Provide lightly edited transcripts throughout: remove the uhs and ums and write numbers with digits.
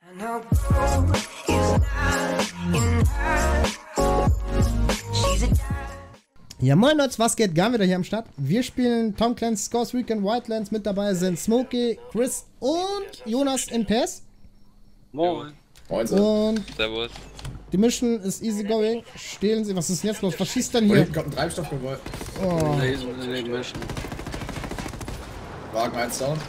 Ja moin Leute, was geht? Gar wieder hier am Start. Wir spielen Tom Clancy's Ghost Recon Wildlands. Mit dabei sind Smokey, Chris und Jonas in PES. Moin. Moin. Und Servus. die Mission ist easy going. Stehlen sie. Was ist denn jetzt los? Was schießt denn hier? Hinten kommt ein Treibstoffgeweih. Oh. Mission. Wagen 1 down.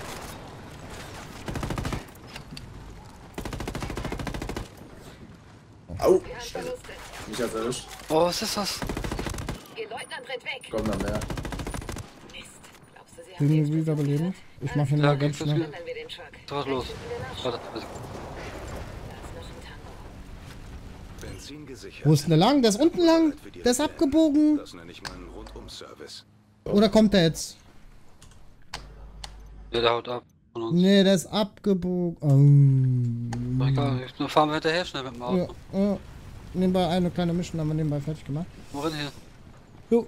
Au! Mich hat's erwischt. Oh, was ist das? Ihr Leutnant rennt weg. Kommt noch mehr. Mist. Glaubst du, sie haben Bin wiederbeleben. Ich mach ihn Ja, mal ganz geht das schnell. Ändern wir den Truck. Was los? Warte, Da ist noch ein Tango. Benzin gesichert. Wo ist denn der lang? Der ist unten lang. Der ist abgebogen. Das nenne ich mal einen Rundum-Service. Oder kommt der jetzt? ja, der haut ab von uns. Nee, der ist abgebogen. Oh. Egal, dann fahren wir hinterher schnell mit dem Auto. Ja. Nebenbei eine kleine Mission haben wir nebenbei fertig gemacht. Wohin hier? Jo.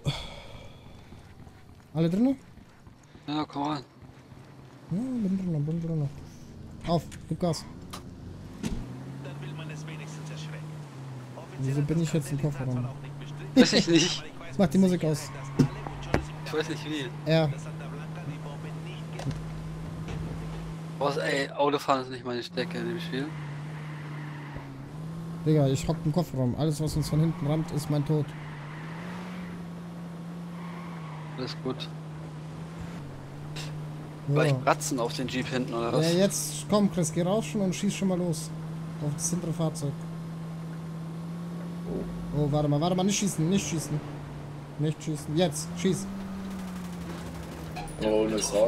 Alle drin? Ja, komm rein. Ja, bin drin. Auf, gib Gas. Wieso bin ich jetzt im Kofferraum? Weiß ich nicht. Jetzt macht die Musik aus. Ich weiß nicht wie. Ja. Boah, ey, Autofahren ist nicht meine Stärke in dem Spiel. Digga, ich hock im Kofferraum. Alles, was uns von hinten rammt, ist mein Tod. Alles gut. Ja. Gleich Bratzen auf den Jeep hinten oder was? Ja, jetzt komm, Chris, geh raus schon und schieß schon mal los. Auf das hintere Fahrzeug. Oh, warte mal, nicht schießen. Nicht schießen. Jetzt, schieß. Oh, und ist drauf.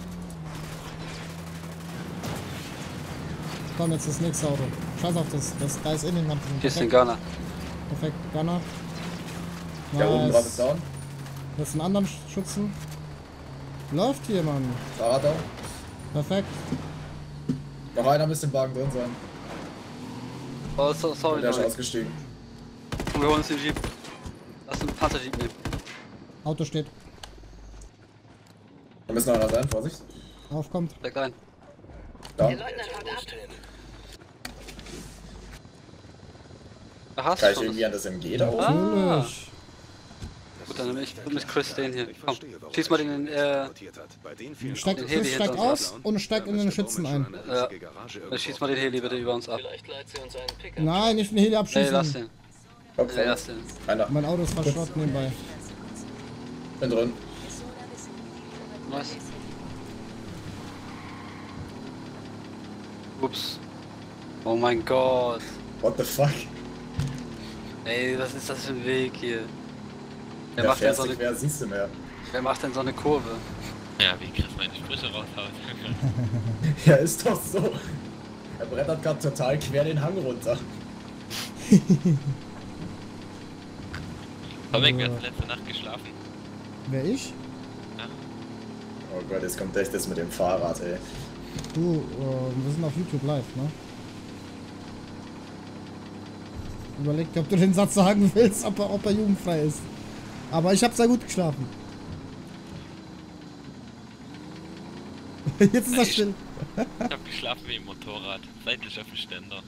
Komm, jetzt das nächste Auto. Scheiß auf das da ist in den Hand. Hier ist den Gunner. Perfekt, Gunner. Ja, oben drauf ist down. Das sind anderen Schützen. Läuft hier, Mann. Fahrrad down. Perfekt. Noch einer müsste im Wagen drin sein. Oh, sorry, Der ist Leute. ausgestiegen. Wir holen uns den Jeep. Lass den Panzerjeep nehmen. Auto steht. Da müssen noch einer sein, Vorsicht. Aufkommt. Steig ein. Da. Der Leutnant haut ab. Da hast Kann du ich schon irgendwie an das MG da oben? Natürlich. Gut, dann nehme ich mit Chris den hier. Komm, schieß mal den Steig, Den Heli Chris steigt hinter uns aus und steigt in den Schützen ein. Ja, dann schieß mal den Heli bitte über uns ab. Vielleicht leiht sie uns einen Pickup. Nein, nicht den Heli Nee, abschießen. lass den. Komm, Nee, lass den. Einer. Mein Auto ist verschrottet nebenbei. Bin drin. Nice. Ups. Oh mein Gott. What the fuck? Ey, was ist das für ein Weg hier? Wer Ja, macht denn fährst so du eine, quer, siehst du mehr. wer macht denn so eine Kurve? Ja, wie Chris meine Sprüche raushaut. Ja, ist doch so. Er brettert gerade total quer den Hang runter. Komm weg, wir hatten letzte Nacht geschlafen. Wer ich? Oh Gott, jetzt kommt echt das mit dem Fahrrad, ey. Du, wir sind auf YouTube live, ne? Überleg dir, ob du den Satz sagen willst, ob er jugendfrei ist. Aber ich hab sehr gut geschlafen. Jetzt ist das still. Ich hab geschlafen wie im Motorrad, seitlich auf dem Ständer.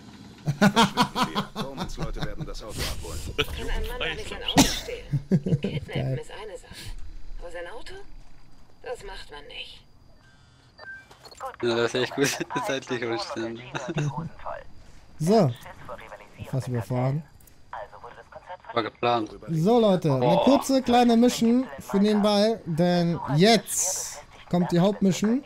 Leute werden das Auto abholen. Das Kann ein Mann jugendfrei nicht ist sein doch Auto schon. stehlen? Kidnappen ist eine Sache. Aber sein Auto? Das macht man nicht. Ja, das ist echt gut. Seitlich umstellen. So. Fast überfahren. War geplant. So Leute, eine kurze kleine Mission für nebenbei, denn jetzt kommt die Hauptmission.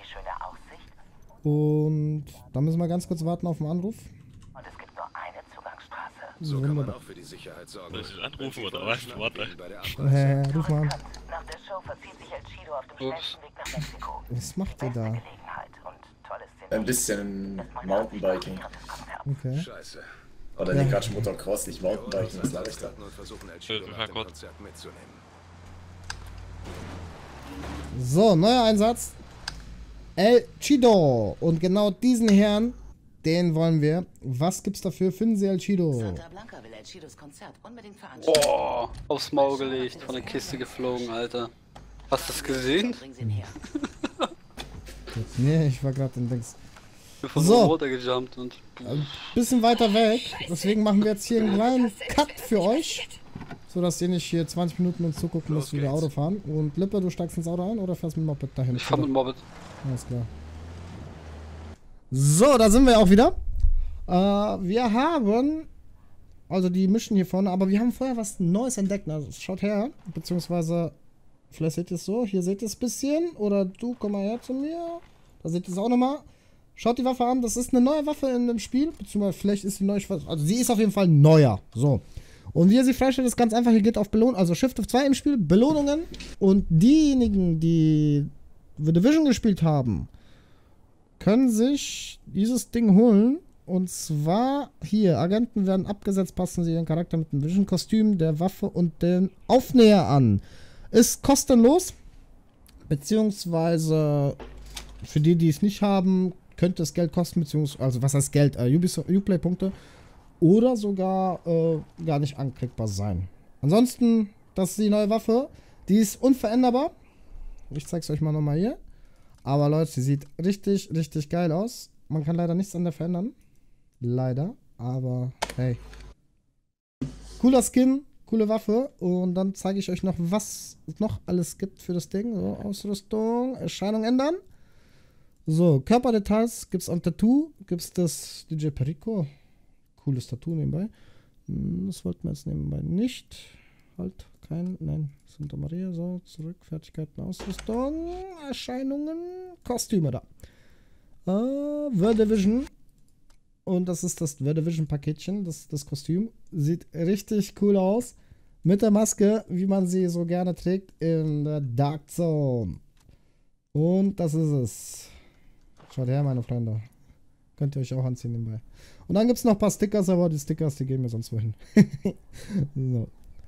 Und da müssen wir ganz kurz warten auf den Anruf. Und es gibt nur eine Zugangsstraße. So kann man Wunderbar. auch für die Sicherheit sorgen. Soll ich dich anrufen oder was? Warte. Bei der Abreise. Ruf mal an. Nach der Show verzieht sich El Chido auf dem Ups. schnellsten Weg nach Mexiko. Was macht ihr da? Gelegenheit und tolles Ein bisschen Mountainbiking. Okay. Scheiße. Oder nee, Quatsch, Motocross, nicht Mountainbiking, was sag ich da? Und versuchen, El Chido nach dem kurz. Konzert mitzunehmen. So, neuer Einsatz. El Chido. Und genau diesen Herrn, den wollen wir. Was gibt's dafür? Finden Sie El Chido. Santa Blanca will El Chidos Konzert unbedingt veranstalten. Boah, aufs Maul gelegt, von der Kiste geflogen, Alter. Hast du das gesehen? Bring sie ihn her. Nee, ich war gerade in Dings. bin von So. oben runtergejumpt und. Bisschen weiter weg. Deswegen machen wir jetzt hier einen kleinen Cut für euch. So dass ihr nicht hier 20 Minuten uns zugucken müsst, wie wir Auto fahren. Und Lippe, du steigst ins Auto ein oder fährst mit dem Moped dahin? Ich fahr mit dem Moped. Alles klar. So, da sind wir auch wieder. Wir haben, also die mischen hier vorne, aber wir haben vorher was Neues entdeckt. Also schaut her, beziehungsweise, vielleicht seht ihr es so, hier seht ihr es ein bisschen, oder du, komm mal her zu mir. Da seht ihr es auch nochmal. Schaut die Waffe an, das ist eine neue Waffe in dem Spiel, beziehungsweise vielleicht ist sie neu, also sie ist auf jeden Fall neuer. So. Und wie ihr sie freistellt, ist ganz einfach, hier geht auf Belohnung, also Shift F2 im Spiel, Belohnungen. Und diejenigen, die The Division gespielt haben, können sich dieses Ding holen. Und zwar hier, Agenten werden abgesetzt, passen sie ihren Charakter mit dem Vision-Kostüm, der Waffe und den Aufnäher an. Ist kostenlos, beziehungsweise für die, die es nicht haben, könnte es Geld kosten, beziehungsweise, also was heißt Geld, Uplay-Punkte. Oder sogar gar nicht anklickbar sein. Ansonsten, das ist die neue Waffe. Die ist unveränderbar. Ich zeig's euch mal nochmal hier. Aber Leute, die sieht richtig, richtig geil aus. Man kann leider nichts an der verändern. Leider. Aber hey. Cooler Skin, coole Waffe. Und dann zeige ich euch noch, was es noch alles gibt für das Ding. So, Ausrüstung, Erscheinung ändern. So, Körperdetails gibt's am Tattoo. Gibt's das DJ Perico. Cooles Tattoo nebenbei. Das wollten wir jetzt nebenbei nicht. Halt, nein, Santa Maria, so, zurück, Fertigkeiten, Ausrüstung, Erscheinungen, Kostüme da. The Division. Und das ist das The Division Paketchen, das Kostüm. Sieht richtig cool aus. Mit der Maske, wie man sie so gerne trägt, in der Dark Zone. Und das ist es. Schaut her, meine Freunde. Könnt ihr euch auch anziehen nebenbei. Und dann gibt es noch ein paar Stickers, aber die Stickers, die gehen mir sonst wohin. So.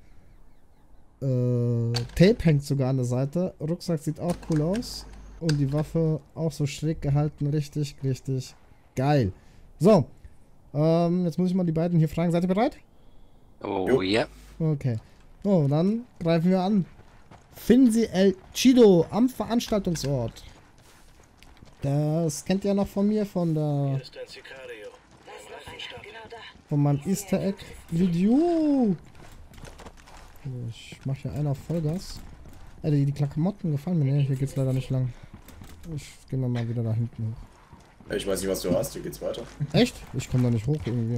Tape hängt sogar an der Seite. Rucksack sieht auch cool aus. Und die Waffe auch so schräg gehalten. Richtig, richtig geil. So. Jetzt muss ich mal die beiden hier fragen. Seid ihr bereit? Oh ja. Okay. So, dann greifen wir an. Finden El Chido am Veranstaltungsort. Das kennt ihr noch von mir, von der... Von meinem Easter Egg Video. Ich mache hier einer auf Vollgas. Die Klamotten gefallen mir. Ne, hier geht's leider nicht lang. Ich gehe mal wieder da hinten hoch. Ich weiß nicht, was du hast, hier geht's weiter. Echt? Ich komme da nicht hoch irgendwie.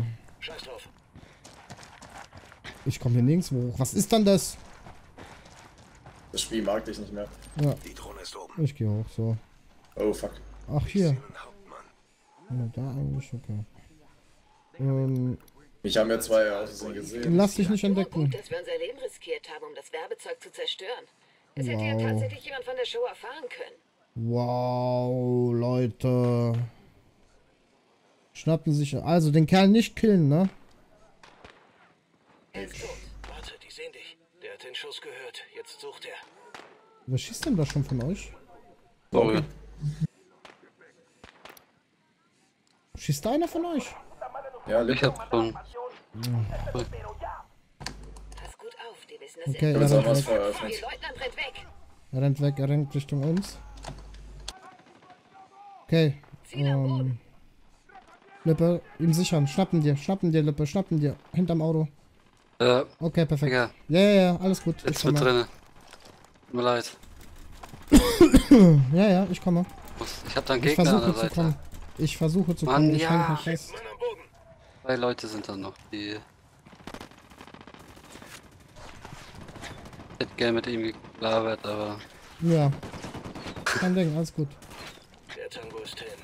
Ich komme hier nirgendwo hoch. Was ist dann das? Das Spiel mag dich nicht mehr. Ja. Die Drohne ist oben. Ich gehe hoch, so. Oh fuck. Ach, hier. Hauptmann. Ja, da eigentlich, okay. Ich habe ja zwei Autos gesehen. Lass dich nicht entdecken. Gut, dass wir unser Leben riskiert haben, um das Werbezeug zu zerstören. Es hätte ja tatsächlich jemand von der Show erfahren können. Wow, Leute. Schnappen sich. Also den Kerl nicht killen, ne? Er ist tot. Warte, die sehen dich. Der hat den Schuss gehört. Jetzt sucht er. Wer schießt denn da schon von euch? Oh ja. Schießt da einer von euch? Ja, Ich hab schon. Pass gut auf, die wissen es Okay, Ich habe er jetzt auch rennt was weg. veröffnet. Ihr Leutnant rennt weg. Er rennt weg, er rennt Richtung uns. Okay. Lippe, ihm sichern. Schnappen dir, Lippe, schnappen dir. Hinterm Auto. Okay, perfekt. Digga, Ja, alles gut. Ich jetzt mit komme. drinne. Tut mir leid. Ja, ich komme. Ich hab da einen Ich Gegner an der versuche zu Seite. kommen. Ich versuche zu Mann, kommen. Ich ja. hänge mich fest. 2 Leute sind da noch, die... Ich hätte gerne mit ihm gelabert, aber... Ja. Kein Ding, alles gut. Der Tango ist hin.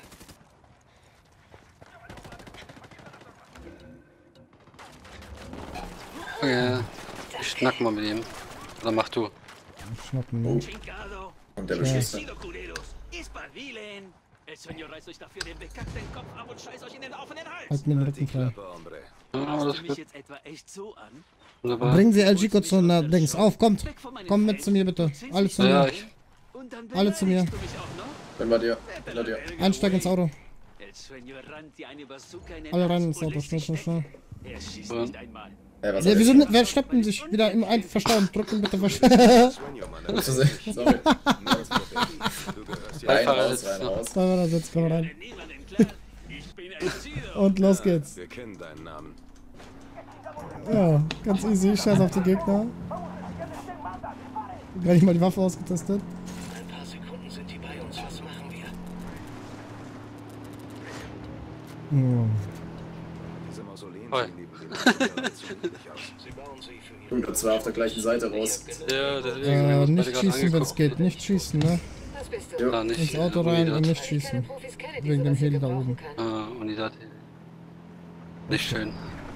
Okay, ich schnack mal mit ihm. Oder mach du. Schnappen. Ne? Chingado. Und der beschießt dann. Sido, culeros. Espabilen. El Sueño reißt euch dafür den bekackten Kopf ab und scheißt euch in den offenen Hals. Halt mir den Rücken frei. Hombre. Ja, Machst alles du mich gut. jetzt etwa echt so an? Wunderbar. Bringen Sie El Chico zu einer Dings. Auf, kommt. Komm mit zu mir bitte. Alle zu Ja, mir. ich... Und dann Alle zu mir. beleidigst du mich auch noch? Bin bei dir. Hinter dir. Einsteigen ins Auto. El Sueño rannt dir eine Bazooka in den Alle Hals rein ins und Auto. lässt Schnell, dich schnell, stecken. schnell. Er schießt Ja. nicht einmal. Ey, was Ja, hab wieso ich? nicht? Wer schnappen sich wieder im einen verstauen? Drücken bitte verstauen. Sueño, Mann. Zu sehen. Sorry. Du gehörst ja. Rein, Beifahrer raus, sitzt rein, noch. raus. Da sitzt, komm rein. Niemandem klar. Und los geht's. Wir kennen deinen Namen. Ja, ganz easy. Scheiß auf die Gegner. Gleich mal die Waffe ausgetestet. Ein paar Sekunden sind die bei uns. Was machen wir? Diese Mausoleen Oi. sehen neben den anderen zu niedlich aus. Sie bauen sie für ihre... Und zwar auf der gleichen Seite raus. Ja, deswegen. wir haben uns beide Nicht gerade schießen, wenn es angeguckt. geht. Nicht schießen, ne? Was bist du? Ja. Ja, nicht Ins Auto rein und nicht Keine schießen. Profis kenne, die Wegen dem sowas hier Heli da gebrauchen oben. können. Unidad. Nicht schön.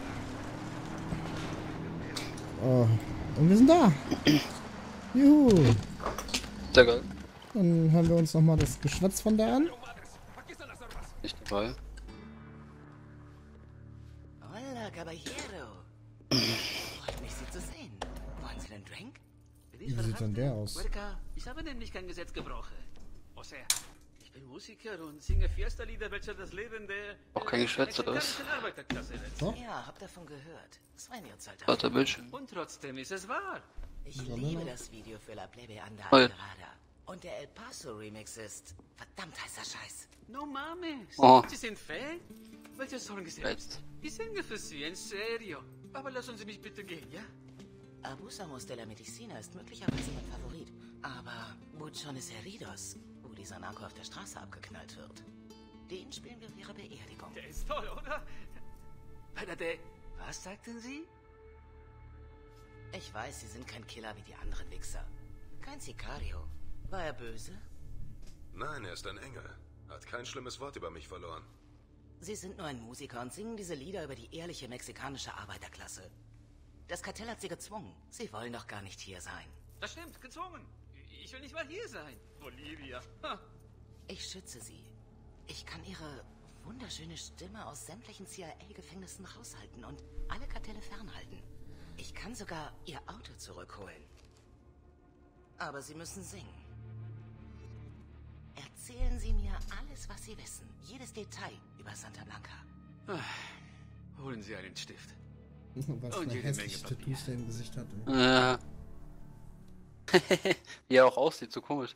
Oh. Und wir sind da. Juhu. Sehr geil. Dann hören wir uns nochmal das Geschwätz von der an. Nicht dabei. Hola, Caballero. Freut mich, Sie zu sehen. Wollen Sie einen Drink? Wie sieht denn der aus? Huerca, ich habe nämlich kein Gesetz gebrochen. O sea, ich bin Musiker und singe Fiesta-Lieder, welche das Leben der Auch kein Geschwätz, oder was? mexikanischen Arbeiterklasse retten. Doch. Ja, hab davon gehört. Das war in Ihr Zeitalter. Warte, Bildschirm. Und trotzdem ist es wahr. Ich liebe das Video für La Plebe Anda Oi. Alvarada. Und der El Paso Remix ist verdammt heißer Scheiß. No mames. Oh. Sie sind Fan? Welche Song ist Jetzt. Ich singe für Sie, en serio. Aber lassen Sie mich bitte gehen, ja? Abusamos de la Medicina ist möglicherweise mein Favorit. Aber Buchones Heridos, wo dieser Narco auf der Straße abgeknallt wird, den spielen wir auf Ihrer Beerdigung. Der ist toll, oder? Espérate, was sagten Sie? Ich weiß, Sie sind kein Killer wie die anderen Wichser. Kein Sicario. War er böse? Nein, er ist ein Engel. Hat kein schlimmes Wort über mich verloren. Sie sind nur ein Musiker und singen diese Lieder über die ehrliche mexikanische Arbeiterklasse. Das Kartell hat Sie gezwungen. Sie wollen doch gar nicht hier sein. Das stimmt, gezwungen. Ich will nicht mal hier sein. Bolivia. Ha. Ich schütze Sie. Ich kann Ihre wunderschöne Stimme aus sämtlichen CIA-Gefängnissen raushalten und alle Kartelle fernhalten. Ich kann sogar Ihr Auto zurückholen. Aber Sie müssen singen. Erzählen Sie mir alles, was Sie wissen. Jedes Detail über Santa Blanca. Holen Sie einen Stift. Was Und für jede hässliche Menge Tattoos der im Gesicht hat. Ja. Wie er auch aussieht, so komisch.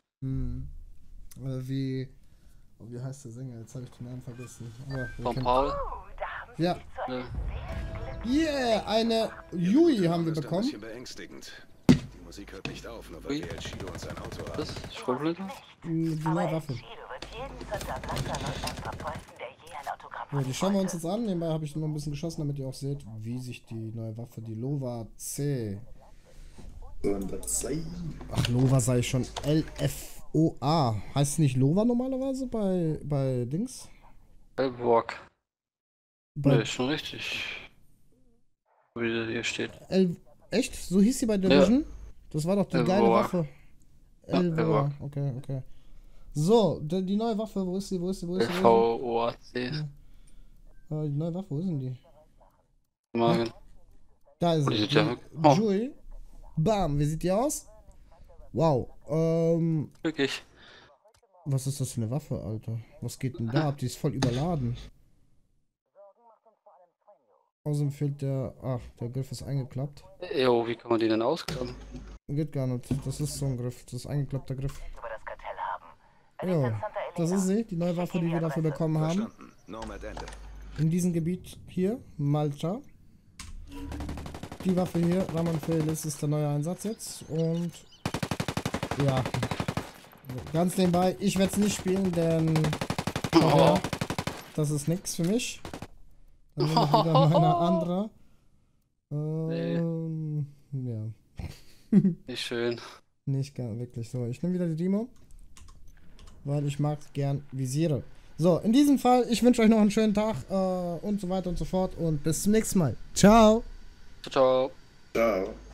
Wie heißt der Sänger? Jetzt habe ich den Namen vergessen. Aber wir Von kennen- Paul. Ja. Ja. Yeah, eine Yui haben wir Das ist ein bekommen. bisschen beängstigend. Die Musik hört nicht auf, nur weil Ui. wir El Chido und sein Auto haben. Das? Schrotflinte? Die neue Waffe. Ja, die schauen wir uns jetzt an. Nebenbei habe ich noch ein bisschen geschossen, damit ihr auch seht, wie sich die neue Waffe, die Lova C. Und das sei. Ach, Lova sei ich schon. LFOA. Heißt es nicht Lova normalerweise bei Dings? Elborg. Bei Nee, ist schon richtig. Wie das hier steht. Echt? So hieß sie bei Division? Das war doch die geile Elvoa. Waffe. Ja, Elvoa. Elvoa. Okay. So, die neue Waffe, wo ist sie? LVOAC. Die neue Waffe, wo ist denn die? Morgen. Da ist Die sie. sieht ja- oh. Jui. Bam, wie sieht die aus? Wow. Wirklich. Was ist das für eine Waffe, Alter? Was geht denn da ab? Die ist voll überladen. Außerdem fehlt der... Ach, der Griff ist eingeklappt. Jo, wie kann man die denn ausklappen? Geht gar nicht. Das ist so ein Griff. Das ist eingeklappter Griff. Ja, das ist sie, die neue Waffe, die wir dafür bekommen haben. Verstanden. Nomad Ende. In diesem Gebiet hier, Malta. Die Waffe hier, Ramon Felis, ist der neue Einsatz jetzt. Und ja, ganz nebenbei, ich werde es nicht spielen, denn das ist nichts für mich. Dann nehme ich wieder meine andere. Ja, Nicht schön. nicht gar wirklich so. Ich nehme wieder die Demo, weil ich mag gern Visiere. So, in diesem Fall, ich wünsche euch noch einen schönen Tag und so weiter und so fort und bis zum nächsten Mal. Ciao! Ciao, ciao. Ciao.